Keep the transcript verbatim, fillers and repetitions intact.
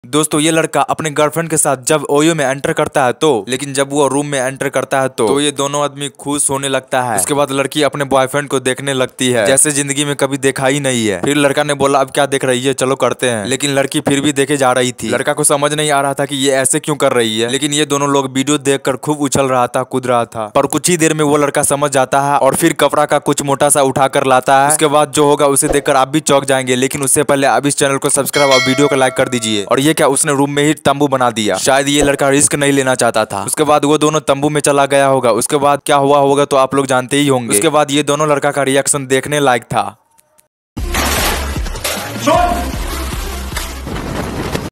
दोस्तों ये लड़का अपने गर्लफ्रेंड के साथ जब ओयो में एंटर करता है तो लेकिन जब वो रूम में एंटर करता है तो, तो ये दोनों आदमी खुश होने लगता है। उसके बाद लड़की अपने बॉयफ्रेंड को देखने लगती है जैसे जिंदगी में कभी देखा ही नहीं है। फिर लड़का ने बोला अब क्या देख रही है, चलो करते हैं। लेकिन लड़की फिर भी देखे जा रही थी। लड़का को समझ नहीं आ रहा था कि ये ऐसे क्यों कर रही है, लेकिन ये दोनों लोग वीडियो देखकर खूब उछल रहा था, कूद रहा था। पर कुछ ही देर में वो लड़का समझ जाता है और फिर कपड़ा का कुछ मोटा सा उठा कर लाता है। उसके बाद जो होगा उसे देखकर आप भी चौंक जाएंगे, लेकिन उससे पहले आप इस चैनल को सब्सक्राइब और वीडियो को लाइक कर दीजिए। और ये क्या, उसने रूम में ही तंबू बना दिया। शायद ये लड़का रिस्क नहीं लेना चाहता था। उसके बाद वो दोनों तंबू में चला गया होगा। उसके बाद क्या हुआ होगा तो आप लोग जानते ही होंगे। उसके बाद ये दोनों लड़का का रिएक्शन देखने लायक था।